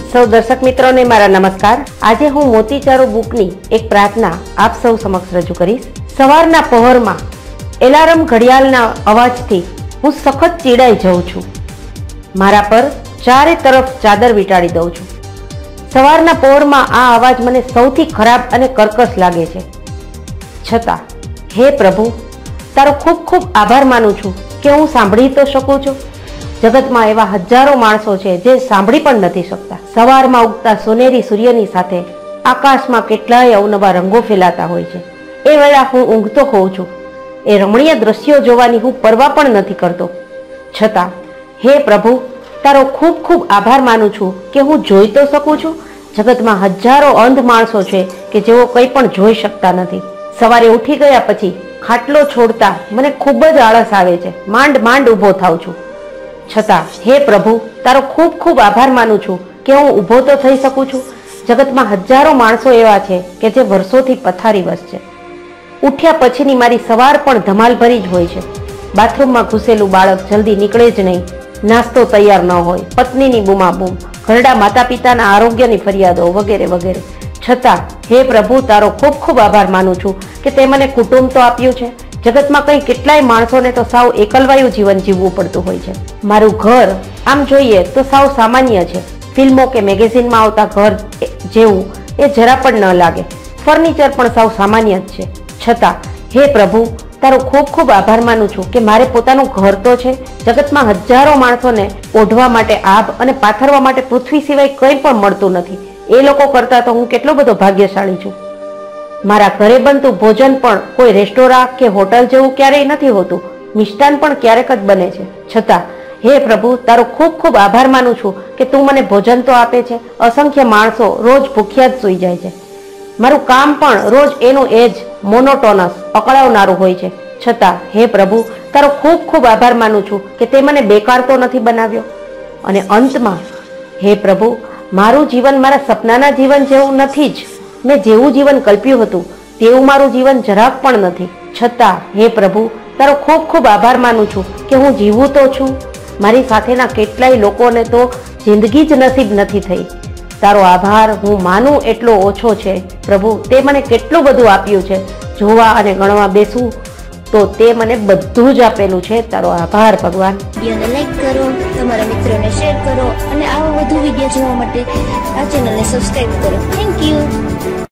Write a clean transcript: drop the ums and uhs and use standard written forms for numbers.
સૌ દર્શક મિત્રોને મારા નમસ્કાર। આજે હું મોતીચારો બુકની એક પ્રાર્થના આપ સૌ સમક્ષ રજૂ કરીશ। સવારના પહોરમાં એલાર્મ ઘડિયાળના અવાજથી હું સખત ચીડાઈ જાઉં છું। મારા પર ચારે તરફ ચાદર વીંટાળી દઉં છું। સવારના પહોરમાં આ અવાજ મને સૌથી ખરાબ અને કર્કશ લાગે છે। છતાં હે પ્રભુ, તારો ખૂબ ખૂબ આભાર માનું છું કે હું સાંભળી તો શકું છું। જગતમાં એવા હજારો માણસો છે જે સાંભળી પણ નથી શકતા। સવારમાં ઉગતા સોનેરી સૂર્યની સાથે આકાશમાં કેટલાય અવનવા રંગો ફેલાતા હોય છે। એ વેળા હું ઊંઘતો હોઉં છું। એ રમણીય દ્રશ્યો જોવાની હું પરવા પણ નથી કરતો। છતાં હે પ્રભુ, તારો ખૂબ ખૂબ આભાર માનું છું કે હું જોઈ તો શકું છું। જગતમાં હજારો અંધ માણસો છે કે જેઓ કંઈ પણ જોઈ શકતા નથી। સવારે ઉઠી ગયા પછી ખાટલો છોડતા મને ખૂબ જ આળસ આવે છે। માંડ માંડ ઊભો થાઉં છું। છતાં હે પ્રભુ, તારો ખૂબ ખૂબ આભાર માનું છું કે હું ઊભો તો થઈ શકું છું। જગતમાં હજારો માણસો એવા છે કે જે વર્ષોથી પથારીવશ છે। ઉઠ્યા પછીની મારી સવાર પણ ધમાલભરી જ હોય છે। બાથરૂમમાં ઘૂસેલું બાળક જલ્દી નીકળે જ નહીં, નાસ્તો તૈયાર ન હોય, પત્નીની બૂમાબૂમ, ઘરડા માતા પિતાના આરોગ્યની ફરિયાદો વગેરે વગેરે। છતાં હે પ્રભુ, તારો ખૂબ ખૂબ આભાર માનું છું કે તે મને કુટુંબ તો આપ્યું છે। જગતમાં કંઈ કેટલાય માણસોને તો સાવ એકલવાયું જીવન જીવવું પડતું હોય છે। મારું ઘર આમ જોઈએ તો સાવ સામાન્ય છે। ફિલ્મો કે મેગેઝિનમાં આવતા ઘર જેવું એ જરા પણ ન લાગે। ફર્નિચર પણ સાવ સામાન્ય જ છે। છતાં હે પ્રભુ, તારો ખૂબ ખૂબ આભાર માનું છું કે મારે પોતાનું ઘર તો છે। જગતમાં હજારો માણસોને ઓઢવા માટે આભ અને પાથરવા માટે પૃથ્વી સિવાય કંઈ પણ મળતું નથી। એ લોકો કરતાં તો હું કેટલો બધો ભાગ્યશાળી છું। મારા ઘરે બનતું ભોજન પણ કોઈ રેસ્ટોરાં કે હોટલ જેવું ક્યારેય નથી હોતું। મિષ્ટાન પણ ક્યારેક જ બને છે। છતાં હે પ્રભુ, તારો ખૂબ ખૂબ આભાર માનું છું કે તું મને ભોજન તો આપે છે। અસંખ્ય માણસો રોજ ભૂખ્યા જ સૂઈ જાય છે। મારું કામ પણ રોજ એનું એ જ મોનોટોનસ અકળાવનારું હોય છે। છતાં હે પ્રભુ, તારો ખૂબ ખૂબ આભાર માનું છું કે તે મને બેકાર તો નથી બનાવ્યો। અને અંતમાં હે પ્રભુ, મારું જીવન મારા સપનાના જીવન જેવું નથી જ। મેં જેવું જીવન કલ્પ્યું હતું તેવું મારું જીવન જરાક પણ નથી। છતાં હે પ્રભુ, તારો ખૂબ ખૂબ આભાર માનું છું કે હું જીવું તો છું। મારી સાથેના કેટલાય લોકોને તો જિંદગી જ નસીબ નથી થઈ। તારો આભાર હું માનું એટલો ઓછો છે પ્રભુ। તે મને કેટલું બધું આપ્યું છે। જોવા અને ગણવા બેસું તો તે મને બધું જ આપેલું છે। તારો આભાર ભગવાન। વિડીયોને લાઈક કરો, તમારા મિત્રોને શેર કરો અને આવા વધુ વિડીયો જોવા માટે આ ચેનલને સબસ્ક્રાઇબ કરો। Thank you.